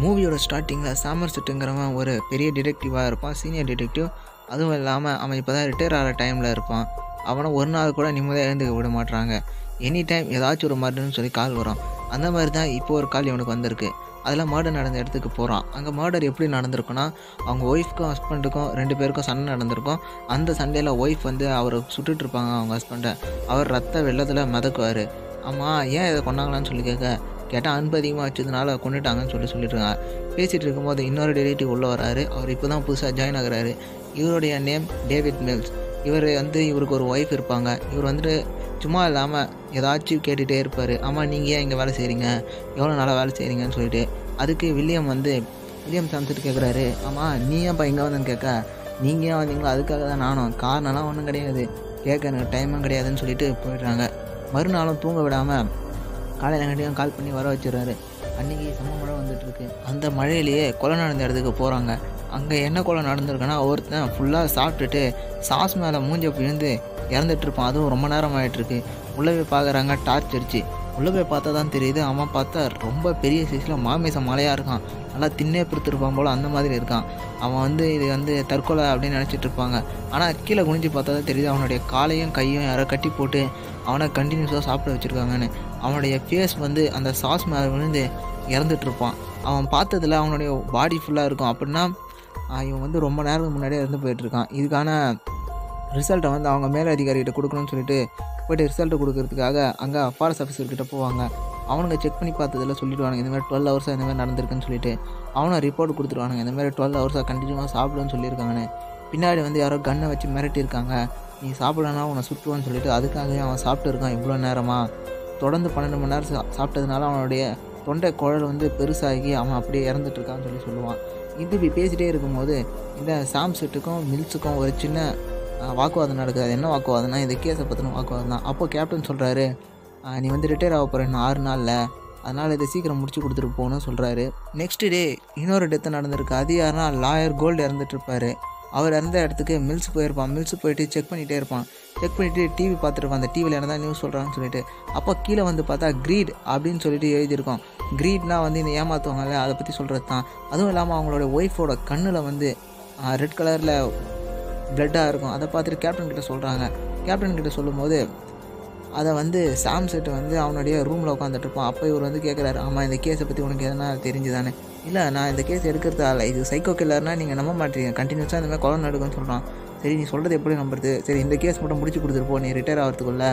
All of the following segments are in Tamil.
மூவியோட ஸ்டார்டிங்கில் சாமர் செட்டுங்கிறவன் ஒரு பெரிய டிடெக்டிவாக இருப்பான், சீனியர் டிடெக்டிவ். அதுவும் இல்லாமல் அவன் இப்போ தான் ரிட்டையர் ஆகிற டைமில் இருப்பான். அவனை ஒரு நாள் கூட நிம்மதியாக எழுந்துக்க விட மாட்டாங்க. எனி டைம் ஏதாச்சும் ஒரு மர்டர்னு சொல்லி கால் வரும். அந்த மாதிரி தான் இப்போ ஒரு கால் இவனுக்கு வந்திருக்கு. அதில் மர்டர் நடந்த இடத்துக்கு போகிறான். அங்கே மர்டர் எப்படி நடந்திருக்குன்னா, அவங்க ஒய்ஃப்க்கும் ஹஸ்பண்டுக்கும் 2 பேருக்கும் சண்டை நடந்திருக்கும். அந்த சண்டையில் ஒய்ஃப் வந்து அவரை சுட்டுட்டு இருப்பாங்க, அவங்க ஹஸ்பண்டை. அவர் ரத்த வெள்ளத்தில் மிதக்குவார். ஆமாம், ஏன் இதை கொண்டாங்களான்னு சொல்லி கேட்டால் அன்பு அதிகமாக வச்சதுனால கொண்டுட்டாங்கன்னு சொல்லிட்டுருக்காங்க. பேசிகிட்டு இருக்கும்போது இன்னொரு டிடெக்டிவ் உள்ளே வராரு. அவர் இப்போ தான் புதுசாக ஜாயின் ஆகுறாரு. இவருடைய நேம் டேவிட் மில்ஸ். இவருக்கு ஒரு ஒய்ஃப் இருப்பாங்க. இவர் வந்துட்டு சும்மா இல்லாமல் ஏதாச்சும் கேட்டுகிட்டே இருப்பார். ஆமாம், நீங்கள் ஏன் இங்கே வேலை செய்கிறீங்க, எவ்வளோ நாளாக வேலை செய்கிறீங்கன்னு சொல்லிட்டு. அதுக்கு வில்லியம் சாம்சன் கேட்குறாரு, ஆமாம் நீ ஏன்ப்பா இங்கே வந்தேன்னு கேட்க, நீங்கள் ஏன் வந்தீங்களோ அதுக்காக தான் நானும், காரணம்லாம் ஒன்றும் கிடையாது, கேட்க எனக்கு டைமும் கிடையாதுன்னு சொல்லிட்டு போயிடுறாங்க. மறுநாளும் தூங்க விடாமல் காலையில் எங்கிட்டையும் கால் பண்ணி வர வச்சிடறாரு. அன்றைக்கி செம்ம மழை வந்துட்டுருக்கு. அந்த மழையிலேயே கொலை நடந்த இடத்துக்கு போகிறாங்க. அங்கே என்ன கொலை நடந்திருக்குன்னா, ஒருத்தன் ஃபுல்லாக சாப்பிட்டுட்டு சாஸ் மேலே மூஞ்ச விழுந்து இறந்துட்டுருப்பான். அதுவும் ரொம்ப நேரம் ஆகிட்டுருக்கு. உள்ளே போய் பார்க்குறாங்க, டார்ச் அடிச்சு. உள்ளே போய் பார்த்தா தான் தெரியுது, அவன் பார்த்தா ரொம்ப பெரிய சைஸில் மாமிசம் மலையாக இருக்கான். நல்லா தின்னே பிடித்திருப்பான் போல், அந்த மாதிரி இருக்கான். அவன் இது தற்கொலை அப்படின்னு நினச்சிட்டு இருப்பாங்க. ஆனால் கீழே குனிஞ்சு பார்த்தா தான் தெரியுது, அவனுடைய காலையும் கையும் யாரோ கட்டி போட்டு அவனை கண்டினியூஸாக சாப்பிட வச்சுருக்காங்கன்னு. அவனுடைய ஃபேஸ் அந்த சாஸ் மேலே விழுந்து இறந்துட்டுருப்பான். அவன் பார்த்ததில் அவனுடைய பாடி ஃபுல்லாக இருக்கும். அப்படின்னா இவன் ரொம்ப நேரத்துக்கு முன்னாடியே இறந்து போயிட்டுருக்கான். இதுக்கான ரிசல்ட்டை அவங்க மேலே அதிகாரிகிட்ட கொடுக்கணும்னு சொல்லிட்டு போய்ட்டு ரிசல்ட்டை கொடுக்கறதுக்காக அங்கே ஃபாரஸ்ட் ஆஃபீஸர்கிட்ட போவாங்க. அவனுங்க செக் பண்ணி பார்த்ததில் சொல்லிவிடுவானுங்க, இந்தமாதிரி 12 ஹவர்ஸாக இந்தமாதிரி நடந்திருக்குன்னு சொல்லிட்டு. அவனை ரிப்போர்ட் கொடுத்துருவானுங்க, இந்தமாதிரி 12 ஹவர்ஸாக கண்டினியூவாக சாப்பிடுன்னு சொல்லியிருக்காங்கன்னு. பின்னாடி யாரோ கன்னை வச்சு மிரட்டியிருக்காங்க, நீ சாப்பிடலன்னா உன்னை சுற்றுவான்னு சொல்லிட்டு. அதுக்காகவே அவன் சாப்பிட்டு இருக்கான் இவ்வளோ நேரமாக. தொடர்ந்து 12 மணி நேரம் சாப்பிட்டதுனால அவனுடைய தொண்டை குழல் பெருசாகி அவன் அப்படியே இறந்துட்டுருக்கான்னு சொல்லுவான். இப்படி பேசிகிட்டே இருக்கும்போது இந்த சாம் செட்டுக்கும் மில்ஸுக்கும் ஒரு சின்ன வாக்குவாதம் நடக்குது. அது என்ன வாக்குவாதம்னா, இந்த கேஸை பற்றின வாக்குவாதம் தான். அப்போது கேப்டன் சொல்கிறாரு, நீ ரிட்டையர் ஆக போகிற இன்னும் 6 நாளில், அதனால் இதை சீக்கிரம் முடிச்சு கொடுத்துட்டு போகணும்னு சொல்கிறாரு. நெக்ஸ்ட் டே இன்னொரு டெத்து நடந்திருக்கு. அது யாருன்னா, லாயர் கோல்டு இறந்துட்டுருப்பார். அவர் இறந்த இடத்துக்கு மில்ஸ் போயிருப்பான். மில்ஸ் போயிட்டு செக் பண்ணிகிட்டே இருப்பான். செக் பண்ணிவிட்டு டிவி பார்த்துருப்பான். அந்த டிவியில் என்ன தான் நியூஸ் சொல்கிறான்னு சொல்லிட்டு. அப்போ கீழே பார்த்தா க்ரீட் அப்படின்னு சொல்லிட்டு எழுதியிருக்கோம். க்ரீட்னா இந்த ஏமாற்றுவாங்கல்ல, அதை பற்றி சொல்கிறது தான். அதுவும் இல்லாமல் அவங்களோட ஒய்ஃபோட கண்ணில் ரெட் கலரில் ப்ளட்டாக இருக்கும். அதை பார்த்துட்டு கேப்டன் கிட்ட சொல்கிறாங்க. கேப்டன் கிட்ட சொல்லும்போது அதை சாம் செட்டு அவனுடைய ரூமில் உட்காந்துட்ருப்பான். அப்போ இவர் கேட்குறாரு, ஆமாம் இந்த கேஸை பற்றி உனக்கு எதனா தெரிஞ்சுதானே? இல்லை, நான் இந்த கேஸ் எடுக்கிறதால இது சைக்கோ கில்லர்னால் நீங்கள் நம்ப மாட்டீங்க, கண்டினியூஸாக இந்த மாதிரி கொலை நடக்குன்னு சொல்கிறான். சரி, நீ சொல்கிறது எப்படி நம்புறது? சரி, இந்த கேஸ் மட்டும் முடிச்சு கொடுத்துருப்போம், நீ ரிட்டையர் ஆகிறதுக்குள்ள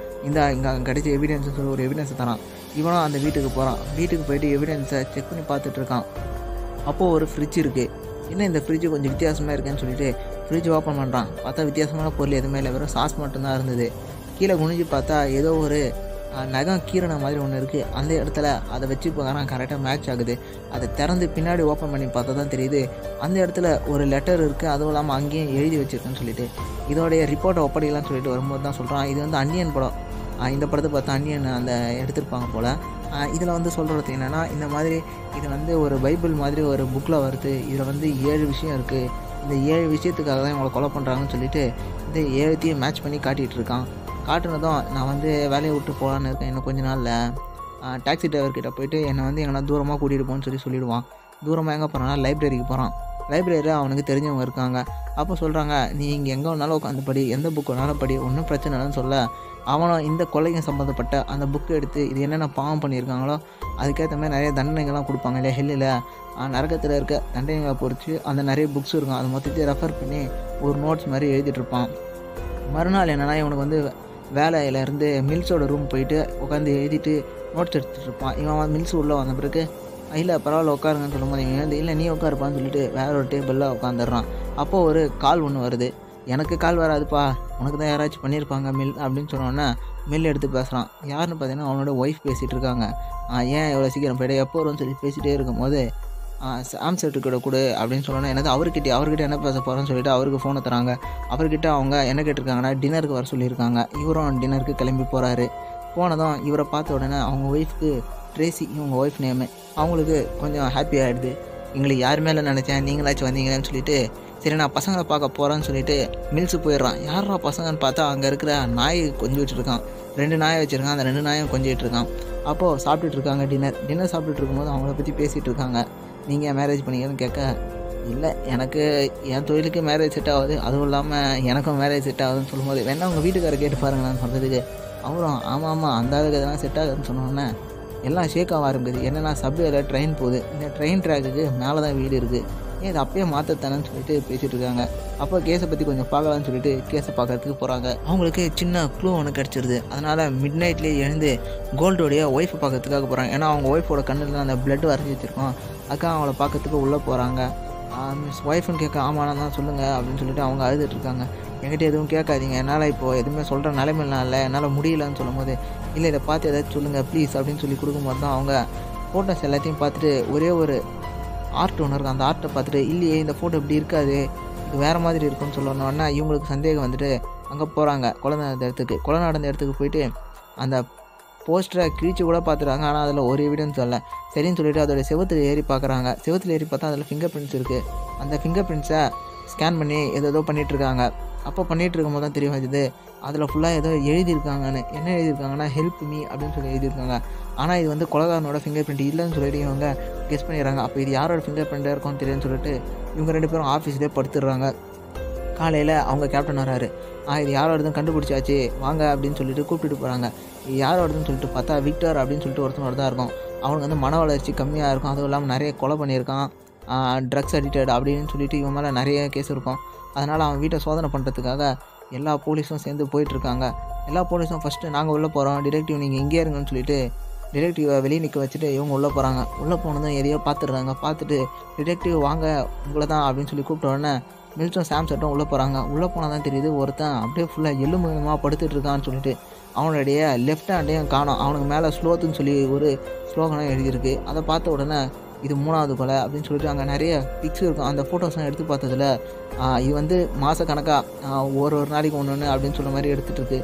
இங்கே கிடைச்ச எவிடன்ஸ்னு சொல்லி ஒரு எவிடன்ஸை தரான். இவனும் அந்த வீட்டுக்கு போகிறான். வீட்டுக்கு போயிட்டு எவிடன்ஸை செக் பண்ணி பார்த்துட்ருக்கான். அப்போது ஒரு ஃப்ரிட்ஜ் இருக்குது. என்ன இந்த ஃப்ரிட்ஜு கொஞ்சம் வித்தியாசமாக இருக்குன்னு சொல்லிட்டு ஃப்ரிட்ஜ் ஓப்பன் பண்ணுறான். பார்த்தா வித்தியாசமான பொருள் எதுவுமே இல்லை, வெறும் சாஸ் மட்டும்தான் இருந்தது. கீழே குனிஞ்சு பார்த்தா ஏதோ ஒரு நகம் கீரண மாதிரி ஒன்று இருக்குது. அந்த இடத்துல அதை வச்சு பார்க்குறான், கரெக்டாக மேட்ச் ஆகுது. அதை திறந்து பின்னாடி ஓப்பன் பண்ணி பார்த்தா தான் தெரியுது, அந்த இடத்துல ஒரு லெட்டர் இருக்குது. அதுவும் இல்லாமல் அங்கேயும் எழுதி வச்சுருக்குன்னு சொல்லிட்டு. இதோடைய ரிப்போர்ட்டை ஒப்படைக்கலாம்னு சொல்லிட்டு வரும்போது தான் சொல்கிறான், இது அன்னியன் படம். இந்த படத்தை பார்த்தா அன்னியன் அந்த எடுத்திருப்பாங்க போல். இதில் சொல்கிறது என்னென்னா, இந்த மாதிரி இது ஒரு பைபிள் மாதிரி ஒரு புக்கில் வருது. இதில் 7 விஷயம் இருக்குது. இந்த 7 விஷயத்துக்காக தான் இவங்களை கொலை பண்ணுறாங்கன்னு சொல்லிட்டு இந்த 7த்தையும் மேட்ச் பண்ணி காட்டிகிட்டு இருக்கான். காட்டுனதும் நான் வேலையை விட்டு போகலான்னு இருக்கேன், இன்னும் கொஞ்ச நாளில் டாக்ஸி டிரைவர்கிட்ட போயிட்டு என்னை எங்கன்னா தூரமாக கூட்டிகிட்டு போகணுன்னு சொல்லிவிடுவான். தூரமாக எங்கே போகிறான்னா, லைப்ரரிக்கு போகிறான். லைப்ரரியில் அவனுக்கு தெரிஞ்சவங்க இருக்காங்க. அப்போ சொல்கிறாங்க, நீ இங்கே எங்கே வேணாலும் உட்காந்து படி, எந்த புக் வேணாலும் படி, ஒன்றும் பிரச்சனை இல்லைன்னு சொல்ல, அவனும் இந்த கொலைக்கும் சம்மந்தப்பட்ட அந்த புக்கை எடுத்து இது என்னென்ன பாவம் பண்ணியிருக்காங்களோ அதுக்கேற்ற மாதிரி நிறைய தண்டனைகள்லாம் கொடுப்பாங்க இல்லையா, ஹெல்லில் நரகத்தில் இருக்க தண்டனைகளை பொறிச்சு அந்த நிறைய புக்ஸ் இருக்கும். அதை மொத்தத்தையும் ரெஃபர் பண்ணி ஒரு நோட்ஸ் மாதிரி எழுதிட்டுருப்பான். மறுநாள் என்னென்னா, இவனுக்கு வேலையிலேருந்து மில்ஸோட ரூம் போயிட்டு உட்காந்து எழுதிட்டு நோட்ஸ் எடுத்துகிட்டு இருப்பான். இவன் மில்ஸ் உள்ளே வந்த பிறகு, இல்லை பரவாயில்ல உட்காருங்கன்னு சொல்லும்போது இவன் இல்லை நீ உட்காருப்பான்னு சொல்லிட்டு வேற ஒரு டேபிளில் உட்காந்துடுறான். அப்போது ஒரு கால் ஒன்று வருது. எனக்கு கால் வராதுப்பா, உனக்கு தான் யாராச்சும் பண்ணியிருப்பாங்க மில் அப்படின்னு சொன்னோன்னே மில் எடுத்து பேசுகிறான். யாருன்னு பார்த்தீங்கன்னா அவனோட ஒய்ஃப் பேசிகிட்டு இருக்காங்க. ஏன் எவ்வளோ சீக்கிரம் போய்ட்டு எப்போ வரும்னு சொல்லி பேசிகிட்டே இருக்கும்போது சாம் செட்டுக்கிட்ட கொடு அப்படின்னு சொன்னோன்னா, என்னது அவர்கிட்ட என்ன பேச போகிறோன்னு சொல்லிட்டு அவருக்கு ஃபோனை தராங்க. அவர்கிட்ட அவங்க என்ன கேட்டிருக்காங்கன்னா, டின்னருக்கு வர சொல்லியிருக்காங்க. இவரும் டின்னருக்கு கிளம்பி போகிறாரு. போனதும் இவரை பார்த்த உடனே அவங்க ஒய்ஃப்க்கு ட்ரேசி, இவங்க ஒய்ஃப் நேமு, அவங்களுக்கு கொஞ்சம் ஹாப்பி ஆகிடுது. எங்களுக்கு யார் மேலே நினச்சேன், நீங்களாச்சும் வந்தீங்களேன்னு சொல்லிட்டு, சரி நான் பசங்களை பார்க்க போகிறேன்னு சொல்லிட்டு மில்ஸு போயிடுறான். யாரா பசங்கன்னு பார்த்தா அங்கே இருக்கிற நாய் கொஞ்சம் வச்சுருக்கான். 2 நாயை வச்சுருக்கான். அந்த 2 நாயும் கொஞ்சிட்டு இருக்கான். அப்போது சாப்பிட்டுட்டு இருக்காங்க. டின்னர் சாப்பிட்டுட்டு இருக்கும்போது அவங்கள பற்றி பேசிகிட்டு இருக்காங்க. நீங்கள் மேரேஜ் பண்ணிக்கன்னு கேட்க, இல்லை எனக்கு என் தொழிலுக்கு மேரேஜ் செட் ஆகுது, அதுவும் இல்லாமல் எனக்கும் மேரேஜ் செட் ஆகுதுன்னு சொல்லும்போது வேணா உங்கள் வீட்டுக்காரை கேட்டு பாருங்களான்னு சொன்னதுக்கு அவரும் ஆமாம் அந்த ஆளுக்கு எதனா செட் ஆகுதுன்னு சொன்னோன்னே எல்லாம் ஷேக் ஆக ஆரம்பிக்குது. என்னென்னா சப்வேல ட்ரெயின் போகுது, இந்த ட்ரெயின் ட்ராக்குக்கு மேலே தான் வீடு இருக்குது, ஏன் இதை அப்பயே மாற்றத்தானேன்னு சொல்லிட்டு பேசிகிட்டு இருக்காங்க. அப்போ கேஸை பற்றி கொஞ்சம் பார்க்கலான்னு சொல்லிட்டு கேஸை பார்க்கறதுக்கு போகிறாங்க. அவங்களுக்கு சின்ன க்ளூ ஒன்று கிடச்சிருது. அதனால் மிட் நைட்லேயே எழுந்து கோல்டோடைய ஒய்ஃபை பார்க்கறதுக்காக போகிறாங்க. ஏன்னா அவங்க ஒய்ஃபோட கண்ணில் அந்த பிளட் வரைஞ்சி வச்சுருக்கோம். அதுக்காக அவங்கள பார்க்கறதுக்கு உள்ளே போகிறாங்க. மிஸ் ஒய்ஃப்னு கேட்க ஆமாண்ணா தான் சொல்லுங்கள் அப்படின்னு சொல்லிட்டு அவங்க அழுதுட்டு இருக்காங்க. என்கிட்ட எதுவும் கேட்காதீங்க, என்னால் இப்போது எதுவுமே சொல்கிற நிலைமைலாம் இல்லை, என்னால் முடியலன்னு சொல்லும் போது இல்லை இதை பார்த்து ஏதாச்சும் சொல்லுங்கள் ப்ளீஸ் அப்படின்னு சொல்லி கொடுக்கும்போது தான் அவங்க ஃபோட்டோஸ் எல்லாத்தையும் பார்த்துட்டு ஒரே ஒரு ஆர்ட் ஒன்று இருக்கும். அந்த ஆர்ட்டை பார்த்துட்டு இல்லையே இந்த ஃபோட்டோ இப்படி இருக்காது, இது வேறு மாதிரி இருக்குன்னு சொல்லணுன்னா இவங்களுக்கு சந்தேகம் வந்துட்டு அங்கே போகிறாங்க. கொலை நடந்த இடத்துக்கு போயிட்டு அந்த போஸ்டரை கிழிச்சு கூட பார்த்துட்டாங்க. ஆனால் அதில் ஒரு எவிடன்ஸ் இல்லை. சரின்னு சொல்லிவிட்டு அதோடய செவத்தில் ஏறி பார்க்குறாங்க. செவத்தில் ஏறி பார்த்தா அதில் ஃபிங்கர் பிரிண்ட்ஸ் இருக்குது. அந்த ஃபிங்கர் பிரிண்ட்ஸை ஸ்கேன் பண்ணி ஏதோ பண்ணிகிட்ருக்காங்க. அப்போ பண்ணிகிட்டு இருக்கும்போது தான் தெரிய வந்தது அதில் ஃபுல்லாக ஏதோ எழுதியிருக்காங்கன்னு. என்ன எழுதியிருக்காங்கன்னா ஹெல்ப் மீ அப்படின்னு சொல்லி எழுதியிருக்காங்க. ஆனால் இது வந்து கொலைகாரனோட ஃபிங்கர் பிரிண்ட் இல்லைன்னு சொல்லிட்டு இவங்க கெஸ் பண்ணிடுறாங்க. அப்போ இது யாரோட ஃபிங்கர் பிரிண்ட்டாக இருக்கும்னு தெரியும்னு சொல்லிட்டு இவங்க 2 பேரும் ஆஃபீஸ்லேயே படுத்துடுறாங்க. காலையில் அவங்க கேப்டன் வராரு. இது யாரோடதுன்னு கண்டுபிடிச்சாச்சு வாங்க அப்படின்னு சொல்லிட்டு கூப்பிட்டுட்டு போகிறாங்க. இது யாரோடதுன்னு சொல்லிட்டு பார்த்தா விக்டர் அப்படின்னு சொல்லிட்டு ஒருத்தனோட தான் இருக்கும். அவனுக்கு வந்து மன வளர்ச்சி கம்மியாக இருக்கும், அதுவும் இல்லாமல் நிறைய கொலை பண்ணியிருக்கான், ட்ரக்ஸ் அடிக்டட் அப்படின்னு சொல்லிட்டு இவன் மேலே நிறைய கேஸ் இருக்கும். அதனால் அவன் வீட்டை சோதனை பண்ணுறதுக்காக எல்லா போலீஸும் சேர்ந்து போயிட்டுருக்காங்க. எல்லா போலீஸும் ஃபஸ்ட்டு நாங்கள் உள்ளே போகிறோம், டிடெக்டிவ் நீங்கள் இங்கே இருங்கன்னு சொல்லிட்டு டிடெக்டிவை வெளியே நிற்க வச்சுட்டு இவங்க உள்ளே போகிறாங்க. உள்ளே போனதும் எதையோ பார்த்துடுறாங்க. பார்த்துட்டு டிடெக்டிவ் வாங்க உங்களை தான் அப்படின்னு சொல்லி கூப்பிட்ட உடனே மில்ஸும் சாம்சட்டும் உள்ளே போகிறாங்க. உள்ளே போனால் தான் தெரியுது ஒருத்தன் அப்படியே ஃபுல்லாக எலும்புமா படுத்துட்டு இருக்கான்னு சொல்லிட்டு அவனுடைய லெஃப்ட் ஹேண்டையும் காணும். அவனுக்கு மேலே ஸ்லோத்துன்னு சொல்லி ஒரு ஸ்லோகனம் எழுதியிருக்கு. அதை பார்த்த உடனே இது 3வது கொலை அப்படின்னு சொல்லிட்டு அங்கே நிறைய பிக்ஸ் இருக்கும். அந்த ஃபோட்டோஸ்லாம் எடுத்து பார்த்ததில் இது வந்து மாதக்கணக்காக ஒரு நாளைக்கு ஒன்று அப்படின்னு சொல்கிற மாதிரி எடுத்துகிட்டு இருக்கு.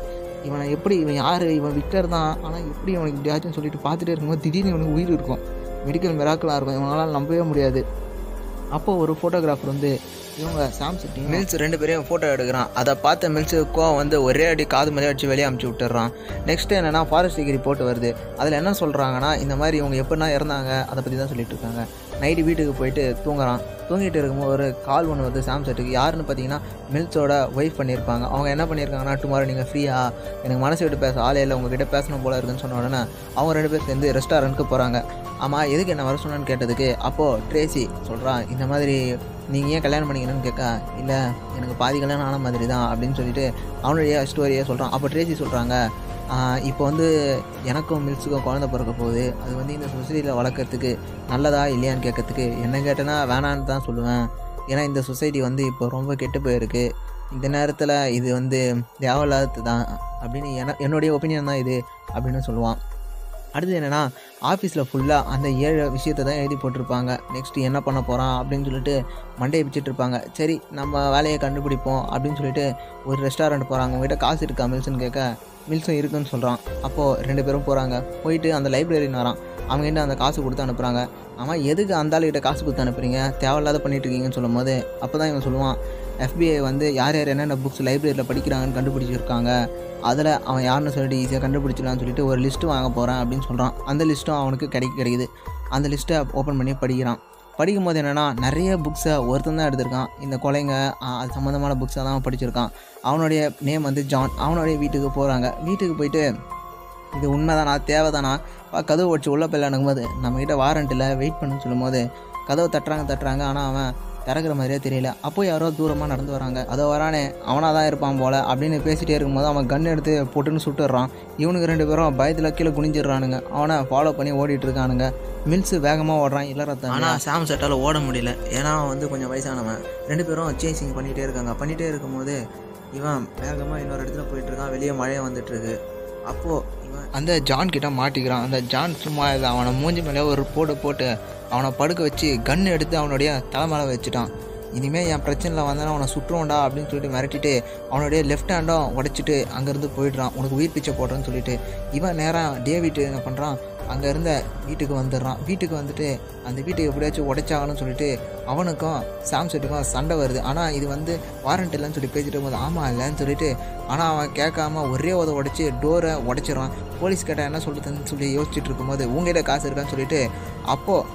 இவன் யார், இவன் விக்டர் தான், ஆனால் எப்படி இவனுக்கு இப்படியாச்சுன்னு சொல்லிட்டு பார்த்துட்டே இருக்கும்போது திடீர்னு இவனுக்கு உயிர் இருக்கும். மெடிக்கல் மிராக்கலாக இருக்கும், இவங்களால் நம்பவே முடியாது. அப்போது ஒரு ஃபோட்டோகிராஃபர் வந்து இவங்க சாம்சட்டையும் மில்ஸ் 2 பேரையும் ஃபோட்டோ எடுக்கிறான். அதை பார்த்த மில்ஸு கோவம் வந்து ஒரே அடி காது மேலே அடித்து வெளியே அமுச்சு விட்டுறான். நெக்ஸ்ட் என்னென்னா ஃபாரஸ்ட் டிகிரி போட்டு வருது. அதில் என்ன சொல்கிறாங்கன்னா இந்த மாதிரி இவங்க எப்படின்னா இறந்தாங்க அதை பற்றி தான் சொல்லிட்டு இருக்காங்க. நைட்டு வீட்டுக்கு போயிட்டு தூங்குறான். தூங்கிட்டு இருக்கும்போது ஒரு கால் ஒன்று வருது சாம்சட்டுக்கு. யாருன்னு பார்த்தீங்கன்னா மில்ஸோட ஒய்ஃப் பண்ணியிருப்பாங்க. அவங்க என்ன பண்ணியிருக்காங்கன்னா டுமாரோ நீங்கள் ஃப்ரீயா, எனக்கு மனசு விட்டு பேச ஆளே இல்லை, உங்ககிட்ட பேசணும் போல இருக்குன்னு சொன்ன உடனே அவங்க 2 பேர் சேர்ந்து ரெஸ்டாரண்ட்டுக்கு போகிறாங்க. ஆமாம் எதுக்கு என்ன வர சொன்னான்னு கேட்டதுக்கு அப்போது ட்ரேசி சொல்கிறான் இந்த மாதிரி நீங்கள் ஏன் கல்யாணம் பண்ணிக்கணும்னு கேட்க, இல்லை எனக்கு பாதி கல்யாணம் ஆன மாதிரி தான் அப்படின்னு சொல்லிட்டு அவனுடைய ஸ்டோரியை சொல்கிறான். அப்போ ட்ரேசி சொல்கிறாங்க இப்போ வந்து எனக்கும் மில்ஸுக்கும் குழந்தை பிறக்க போகுது, அது வந்து இந்த சொசைட்டியில் வளர்க்குறதுக்கு நல்லதா இல்லையான்னு கேட்கறதுக்கு என்ன கேட்டேன்னா வேணான்னு தான் சொல்லுவேன். ஏன்னா இந்த சொசைட்டி வந்து இப்போ ரொம்ப கெட்டு போயிருக்கு, இந்த நேரத்தில் இது வந்து தேவையில்லாதது தான் அப்படின்னு என்னுடைய ஒப்பீனியன் தான் இது அப்படின்னு சொல்லுவான். அடுத்து என்னென்னா ஆஃபீஸில் ஃபுல்லாக அந்த 7 விஷயத்தை தான் எழுதி போட்டிருப்பாங்க. நெக்ஸ்ட்டு என்ன பண்ண போகிறான் அப்படின்னு சொல்லிட்டு மண்டையை பிச்சுட்டு இருப்பாங்க. சரி நம்ம வேலையை கண்டுபிடிப்போம் அப்படின்னு சொல்லிட்டு ஒரு ரெஸ்டாரண்ட் போகிறாங்க. உங்ககிட்ட காசு இருக்கா மில்ஸ்ன்னு கேட்க மில்ஸும் இருக்குன்னு சொல்கிறான். அப்போது 2 பேரும் போகிறாங்க. போயிட்டு அந்த லைப்ரரின்னு வரான். அவங்ககிட்ட அந்த காசு கொடுத்து அனுப்புகிறாங்க. ஆமாம் எதுக்கு அந்த ஆளுகிட்ட காசு கொடுத்து அனுப்புறீங்க, தேவையில்லாத பண்ணிட்டு இருக்கீங்கன்னு சொல்லும் போது அப்போ தான் இவன் சொல்லுவான் FBI வந்து யார் யார் என்னென்ன புக்ஸ் லைப்ரரியில் படிக்கிறாங்கன்னு கண்டுபிடிச்சிருக்காங்க, அதில் அவன் யாருன்னு சொல்லிட்டு ஈஸியாக கண்டுபிடிச்சிடலான்னு சொல்லிட்டு ஒரு லிஸ்ட்டு வாங்க போகிறேன் அப்படின்னு சொல்கிறான். அந்த லிஸ்ட்டும் அவனுக்கு கிடைக்குது. அந்த லிஸ்ட்டை ஓப்பன் பண்ணி படிக்கிறான். படிக்கும்போது என்னென்னா நிறைய புக்ஸை ஒருத்தன் தான் எடுத்திருக்கான். இந்த கொலைங்க அது சம்மந்தமான புக்ஸை தான் படிச்சிருக்கான். அவனுடைய நேம் வந்து ஜான். அவனுடைய வீட்டுக்கு போகிறாங்க. வீட்டுக்கு போயிட்டு இது உண்மைதானா தேவைதானா கதவு வச்சு உள்ளே போய் அணுகும்போது நம்மக்கிட்ட வாரண்ட் இல்லை வெயிட் பண்ணுன்னு சொல்லும்போது கதவை தட்டுறாங்க. ஆனால் அவன் திறக்கிற மாதிரியே தெரியல. அப்போ யாரோ தூரமாக நடந்து வராங்க. அதை வரானே அவனாக தான் இருப்பான் போல் அப்படின்னு பேசிகிட்டே இருக்கும்போது அவன் கன் எடுத்து போட்டுன்னு சுட்டுடுறான். இவனுக்கு 2 பேரும் பயத்தில் கீழே குனிஞ்சிடுறானுங்க. அவனை ஃபாலோ பண்ணி ஓடிட்டு இருக்கானுங்க. மில்ஸ் வேகமாக ஓடுறான் இளரத்தான். ஆனால் சாம் செட்டால் ஓட முடியல, ஏன்னா அவன் வந்து கொஞ்சம் வயசானவன். 2 பேரும் சேசிங் பண்ணிகிட்டே இருக்காங்க. பண்ணிகிட்டே இருக்கும்போது இவன் வேகமாக இன்னொரு இடத்துல போயிட்டுருக்கான். வெளியே மழையை வந்துட்டுருக்கு. அப்போது இவன் அந்த ஜான் கிட்ட மாட்டிக்கிறான். அந்த ஜான் சும்மா இல்லை, அவனை மூஞ்சி மேலே ஒரு போட்டு அவனை படுக்க வச்சு கன்று எடுத்து அவனுடைய தலை மேலே வச்சுட்டான். இனிமேல் என் பிரச்சனையில் வந்தானே அவனை சுற்றுவோண்டா அப்படின்னு சொல்லிட்டு மிரட்டிட்டு அவனுடைய லெஃப்ட் ஹேண்டும் உடைச்சிட்டு அங்கேருந்து போயிடுறான். உனக்கு உயிர் பிச்சை போடுறேன்னு சொல்லிட்டு இவன் நேராக டேவிட் என்ன பண்ணுறான், அங்கே இருந்த வீட்டுக்கு வந்துடுறான். வீட்டுக்கு வந்துட்டு அந்த வீட்டை எப்படியாச்சும் உடைச்சாகணும்னு சொல்லிட்டு அவனுக்கும் சாம்செட்டுக்கும் சண்டை வருது. ஆனால் இது வந்து வாரண்ட் இல்லைன்னு சொல்லி பேசிட்டு இருக்கும்போது ஆமாம் இல்லைன்னு சொல்லிட்டு ஆனால் அவன் கேட்காம ஒரே உடைச்சி டோரை உடைச்சிடுறான். போலீஸ் கேட்டால் என்ன சொல்கிறதுன்னு சொல்லி யோசிச்சுட்டு இருக்கும்போது உங்ககிட்ட காசு இருக்கான்னு சொல்லிட்டு அப்போது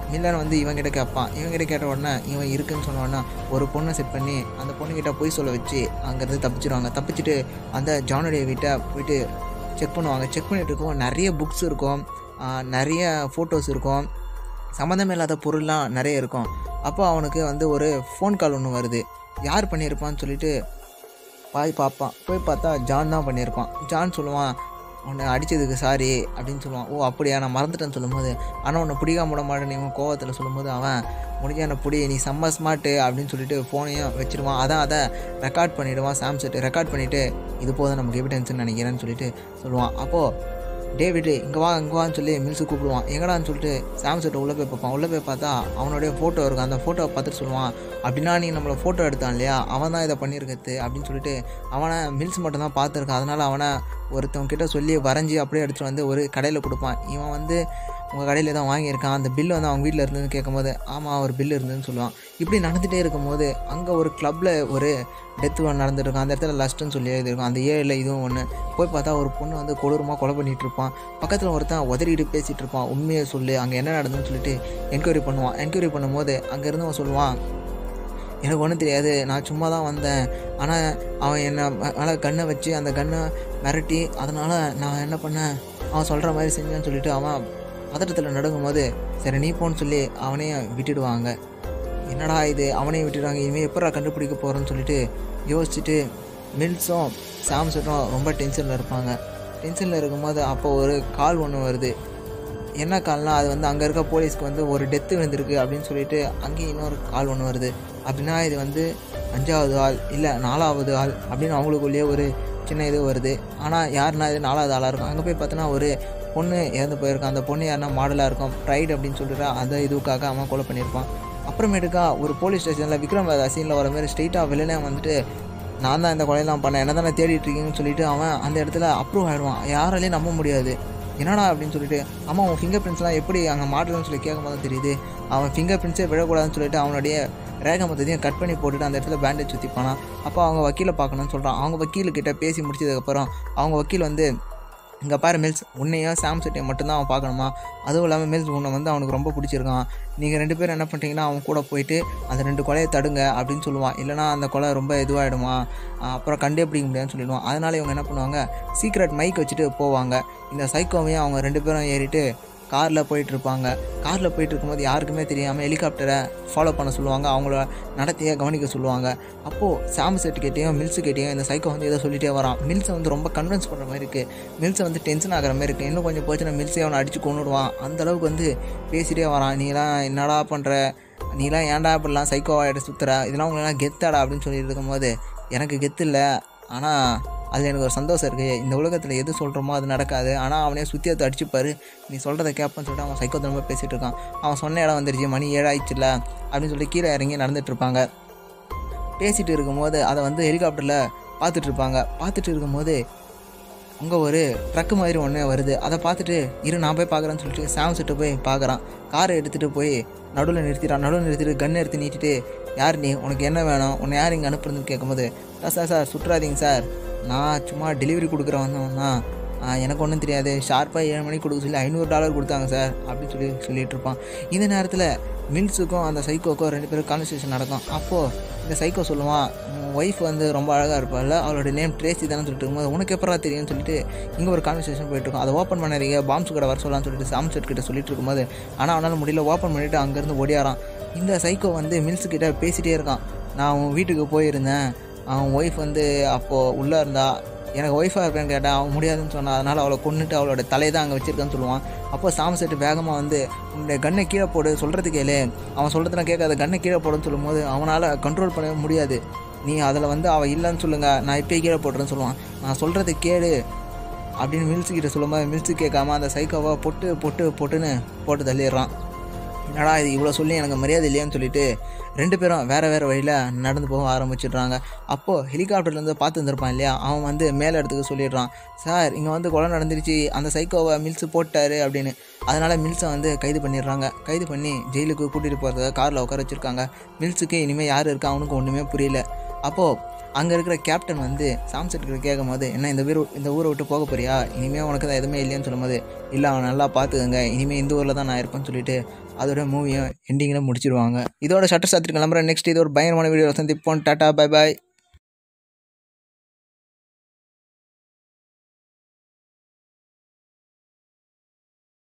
மில்லன் வந்து இவன்கிட்ட கேட்பான். இவன்கிட்ட கேட்ட உடனே இவன் இருக்குன்னு சொன்ன உடனே ஒரு பொண்ணை செட் பண்ணி அந்த பொண்ணுக்கிட்ட பொய் சொல்ல வச்சு அங்கேருந்து தப்பிச்சிடுவாங்க. தப்பிச்சுட்டு அந்த ஜானுடைய வீட்டை போயிட்டு செக் பண்ணுவாங்க. செக் பண்ணிகிட்டு இருக்கோம், நிறைய புக்ஸ் இருக்கும், நிறைய ஃபோட்டோஸ் இருக்கும், சம்மந்தமே இல்லாத பொருள்லாம் நிறைய இருக்கும். அப்போ அவனுக்கு வந்து ஒரு ஃபோன் கால் ஒன்று வருது. யார் பண்ணியிருப்பான்னு சொல்லிட்டு பார்ப்பான். போய் பார்த்தா ஜான் தான் பண்ணியிருப்பான். ஜான் சொல்லுவான், உன்னை அடித்ததுக்கு சாரி அப்படின்னு சொல்லுவான். ஓ அப்படியா, நான் மறந்துட்டேன்னு சொல்லும்போது, ஆனால் உன்னை பிடிக்காம விட மாட்டேன்னு இவன் கோவத்தில் சொல்லும்போது அவன் முடிஞ்ச என்னை பிடி, நீ செம்ம ஸ்மார்ட்டு அப்படின்னு சொல்லிட்டு ஃபோனையும் வச்சுருவான். அதை ரெக்கார்ட் பண்ணிவிடுவான். சாம்செட் ரெக்கார்ட் பண்ணிவிட்டு இது போதும் நமக்கு எவிடன்ஸ்ன்னு நினைக்கிறேன்னு சொல்லிட்டு சொல்லுவான். அப்போது டேவிட்டு இங்கே வான்னு சொல்லி மில்ஸு கூப்பிடுவான். எங்கடான்னு சொல்லிட்டு சாம்செட்டை உள்ளே போய் பார்ப்பான். உள்ளே போய் பார்த்தா அவனுடைய ஃபோட்டோ இருக்கும். அந்த ஃபோட்டோவை பார்த்துட்டு சொல்லுவான், அப்படின்னா நீ நம்மளை ஃபோட்டோ எடுத்தான் இல்லையா, அவன் தான் இதை பண்ணியிருக்கிறது அப்படின்னு சொல்லிட்டு அவனை மில்ஸ் மட்டும் தான் பார்த்துருக்கான். அதனால் அவனை ஒருத்தவங்கிட்ட சொல்லி வரைஞ்சி அப்படியே எடுத்துகிட்டு வந்து ஒரு கடையில் கொடுப்பான். இவன் வந்து உங்கள் கடையில் தான் வாங்கியிருக்கான், அந்த பில்லு வந்து அவங்க வீட்டில் இருந்ததுன்னு கேட்கும்போது ஆமாம் ஒரு பில்லு இருந்ததுன்னு சொல்லுவான். இப்படி நடந்துகிட்டே இருக்கும்போது அங்கே ஒரு கிளப்பில் ஒரு டெத்து ஒன்று நடந்துருக்கும். அந்த இடத்துல லஸ்ட்டுன்னு சொல்லி எழுதியிருக்கும். அந்த ஏழில் இதுவும் ஒன்று. போய் பார்த்தா ஒரு பொண்ணு வந்து கொடூரமாக கொலை பண்ணிகிட்டு இருப்பான். பக்கத்தில் ஒருத்தன் உதறிட்டு பேசிகிட்டு இருப்பான். உண்மையை சொல்லு, அங்கே என்ன நடந்துன்னு சொல்லிட்டு என்கொயரி பண்ணுவான். என்கொயரி பண்ணும்போது அங்கேருந்து அவன் சொல்லுவான், எனக்கு ஒன்றும் தெரியாது, நான் சும்மா தான் வந்தேன், ஆனால் அவன் என்னை மேலே கண்ணை வச்சு அந்த கண்ணை மிரட்டி அதனால் நான் என்ன பண்ணேன், அவன் சொல்கிற மாதிரி செஞ்சேன்னு சொல்லிட்டு அவன் பதட்டத்தில் நடுங்கும் போது சரி நீ போன்னு சொல்லி அவனையும் விட்டுடுவாங்க. என்னடா இது, அவனையும் விட்டுடுவாங்க, இனிமேல் எப்படா கண்டுபிடிக்க போகிறேன்னு சொல்லிட்டு யோசிச்சுட்டு மில்ஸும் சாம்செட்டும் ரொம்ப டென்ஷனில் இருப்பாங்க. டென்ஷனில் இருக்கும்போது அப்போ ஒரு கால் ஒன்று வருது. என்ன கால்னால் அது வந்து அங்கே இருக்க போலீஸ்க்கு வந்து ஒரு டெத்து விழுந்திருக்கு அப்படின்னு சொல்லிட்டு அங்கேயும் இன்னொரு கால் ஒன்று வருது. அப்படின்னா இது வந்து 5வது ஆள் இல்லை 4வது ஆள் அப்படின்னு அவங்களுக்குள்ளேயே ஒரு சின்ன இது வருது. ஆனால் யாருன்னா இது 4வது ஆளாக இருக்கும். அங்கே போய் பார்த்தோன்னா ஒரு பொண்ணு இறந்து போயிருக்கான். அந்த பொண்ணு யாருன்னா மாடலாக இருக்கும், ப்ரைட் அப்படின்னு சொல்லிட்டு அந்த இதுக்காக அவன் கொலை பண்ணியிருப்பான். அப்புறமேட்டுக்கா ஒரு போலீஸ் ஸ்டேஷனில் விக்ரம் வேதா சீனில் வர மாதிரி ஸ்ட்ரெயிட்டாக வெளியே வந்துட்டு நான் தான் இந்த கொலையெல்லாம் பண்ணேன், என்ன தானே தேடிட்டு இருக்கீங்கன்னு சொல்லிட்டு அவன் அந்த இடத்துல அப்ரூவ் ஆகிடுவான். யாராலையும் நம்ப முடியாது. என்னடா அப்படின்னு சொல்லிட்டு அம்மா உன் ஃபிங்கர் பிரிண்ட்ஸ்லாம் எப்படி அங்கே மாடலன்னு சொல்லி கேட்கும்போது தான் தெரியுது அவன் ஃபிங்கர் பிரிண்ட்ஸே விழக்கூடாதுன்னு சொல்லிட்டு அவனுடைய ரேகை மொத்தத்தையும் கட் பண்ணி போட்டுட்டு அந்த இடத்துல பேண்டேஜ் சுற்றிப்பானா. அப்போ அவங்க வக்கீலை பார்க்கணும்னு சொல்கிறான். அவங்க வக்கீல்கிட்ட பேசி முடிச்சதுக்கப்புறம் அவங்க வக்கீல் வந்து இங்கே பாரு மில்ஸ், உன்னையும் சாம்செட்டையும் மட்டும்தான் அவன் பார்க்கணுமா, அதுவும் இல்லாமல் மில்ஸ் உன்னை வந்து அவனுக்கு ரொம்ப பிடிச்சிருக்கான், நீங்கள் 2 பேரும் என்ன பண்ணுறீங்கன்னா அவன் கூட போயிட்டு அந்த 2 கொலையை தடுங்க அப்படின்னு சொல்லுவான். இல்லைனா அந்த கொலை ரொம்ப இதுவாகிடுமா, அப்புறம் கண்டே பிடிக்க முடியாதுன்னு சொல்லிடுவான். அதனால் இவங்க என்ன பண்ணுவாங்க, சீக்ரெட் மைக் வச்சுட்டு போவாங்க. இந்த சைக்கோவையும் அவங்க 2 பேரும் ஏறிட்டு காரில் போயிட்டுருப்பாங்க. காரில் போயிட்டு இருக்கும்போது யாருக்குமே தெரியாமல் ஹெலிகாப்டரை ஃபாலோ பண்ண சொல்லுவாங்க, அவங்கள நடத்தியை கவனிக்க சொல்லுவாங்க. அப்போது சாம்செட்கிட்டையும் மில்ஸுக்கிட்டையும் இந்த சைக்கோ வந்து ஏதோ சொல்லிகிட்டே வரான். மில்ஸை வந்து ரொம்ப கன்வின்ஸ் பண்ணுற மாதிரி இருக்குது. மில்ஸை வந்து டென்ஷன் ஆகிற மாதிரி இருக்குது. இன்னும் கொஞ்சம் போச்சுன்னா மில்ஸே அவனை அடித்து கொண்டுடுவான். அந்தளவுக்கு வந்து பேசிகிட்டே வரான். நீலாம் என்னடா பண்ணுற, நீலாம் ஏன்டா இப்படிலாம் சைக்கோவாகிட்ட சுற்றுற, இதெல்லாம் உங்களெல்லாம் கெத்தாடா அப்படின்னு சொல்லிட்டு இருக்கும்போது எனக்கு கெத்து இல்லை, ஆனால் அதில் எனக்கு ஒரு சந்தோஷம் இருக்குது. இந்த உலகத்தில் எது சொல்கிறோமோ அது நடக்காது, ஆனால் அவனே சுற்றியத்தை அடிச்சுப்பார், நீ சொல்கிறத கேட்பான்னு சொல்லிட்டு அவன் சைக்கோ தனமாக பேசிகிட்டு இருக்கான். அவன் சொன்ன இடம் வந்துருச்சு, மணி 7 ஆயிடுச்சுல அப்படின்னு சொல்லி கீழே இறங்கி நடந்துகிட்ருப்பாங்க. பேசிகிட்டு இருக்கும்போது அதை வந்து ஹெலிகாப்டரில் பார்த்துட்ருப்பாங்க. பார்த்துட்டு இருக்கும்போது அங்கே ஒரு ட்ரக்கு மாதிரி ஒன்று வருது. அதை பார்த்துட்டு நான் போய் பார்க்குறேன்னு சொல்லிட்டு சாம்செட்டு போய் பார்க்குறான். காரை எடுத்துகிட்டு போய் நடுவில் நிறுத்திட்டு கன் எடுத்து நீட்டிட்டு யார் நீ, உனக்கு என்ன வேணும், உன்னை யார் இங்கே அனுப்புறதுன்னு கேட்கும்போது சார் சுற்றாதீங்க சார், நான் சும்மா டெலிவரி கொடுக்குற வந்தவன் தான், எனக்கு ஒன்றும் தெரியாது, ஷார்ப்பாக 7 மணிக்கு கொடுக்க சொல்லி $500 கொடுத்தாங்க சார் அப்படின்னு சொல்லிட்டு இருப்பான். இந்த நேரத்தில் மில்ஸுக்கும் அந்த சைக்கோக்கும் 2 பேரும் கான்வர்சேஷன் நடக்கும். அப்போது இந்த சைக்கோ சொல்லுவான், உன் ஒய்ஃப் வந்து ரொம்ப அழகாக இருப்பாள், அவளோட நேம் ட்ரேசி தானே சொல்லிட்டு இருக்கும்போது உனக்கு எப்படா தெரியும்னு சொல்லிட்டு இங்கே ஒரு கான்வர்சேஷன் போயிட்டுருக்கும். அதை ஓப்பன் பண்ணாதீங்க, பாம்ஸ் கூட வர சொல்லலாம்னு சொல்லிட்டு சாம்செட் கிட்ட சொல்லிட்டு இருக்கும்போது ஆனால் அவனால் முடியல, ஓப்பன் பண்ணிவிட்டு அங்கேருந்து ஓடியாரான். இந்த சைக்கோ வந்து மில்ஸுக்கிட்ட பேசிகிட்டே இருக்கான். நான் அவன் வீட்டுக்கு போயிருந்தேன், அவன் ஒய்ஃப் வந்து அப்போது உள்ளே இருந்தா, எனக்கு ஒய்ஃபாக இருப்பேன்னு கேட்டேன், அவன் முடியாதுன்னு சொன்னான், அதனால் அவளை கொண்டுட்டு அவளோட தலையை தான் அங்கே வச்சுருக்கான்னு சொல்லுவான். அப்போ சாம்செட் வேகமாக வந்து உன்னுடைய கண்ணை கீழே போடு, சொல்கிறது கேளு, அவன் சொல்கிறதுனா கேட்காத, கண்ணை கீழே போடுன்னு சொல்லும்போது அவனால் கண்ட்ரோல் பண்ண முடியாது, நீ அதில் வந்து அவள் இல்லைன்னு சொல்லுங்கள், நான் இப்போயே கீழே போட்டுறேன்னு சொல்லுவான். நான் சொல்கிறது கேளு அப்படின்னு மில்ஸுக்கிட்ட சொல்லும்போது மில்ஸு கேட்காம அந்த சைக்கோவை பொட்டுன்னு போட்டு தள்ளிடுறான். என்னடா இது இவ்வளோ சொல்லி எனக்கு மரியாதை இல்லையான்னு சொல்லிட்டு 2 பேரும் வேறு வழியில் நடந்து போக ஆரம்பிச்சிடுறாங்க. அப்போது ஹெலிகாப்டர்லேருந்து பார்த்து வந்துருப்பான் இல்லையா, அவன் வந்து மேலே இடத்துக்கு சொல்லிடுறான், சார் இங்கே வந்து கொலை நடந்துருச்சு, அந்த சைக்கோவை மில்ஸு போட்டார் அப்படின்னு. அதனால் மில்ஸை வந்து கைது பண்ணிடுறாங்க. கைது பண்ணி ஜெயிலுக்கு கூட்டிகிட்டு போகிறதுக்காக காரில் உட்கார வச்சுருக்காங்க. மில்ஸுக்கு இனிமேல் யார் இருக்கா அவனுக்கு ஒன்றுமே புரியல. அப்போது அங்கே இருக்கிற கேப்டன் வந்து சாம்செட் கிட்ட கேட்கும்போது, என்ன இந்த ஊரை விட்டு போக போறியா, இனிமேல் உனக்கு தான் எதுவுமே இல்லைன்னு சொல்லும்போது, இல்லை அவன் நல்லா பார்த்துக்கங்க, இனிமேல் இந்த ஊரில் தான் நான் இருப்பேன்னு சொல்லிட்டு அதோட மூவியும் எண்டிங்கில் முடிச்சிருவாங்க. இதோட ஷட்டர் சாத்திட்டு கிளம்புறேன். நெக்ஸ்ட் இது ஒரு பயங்கரமான வீடியோ சந்திப்போம். டாட்டா பை பாய்.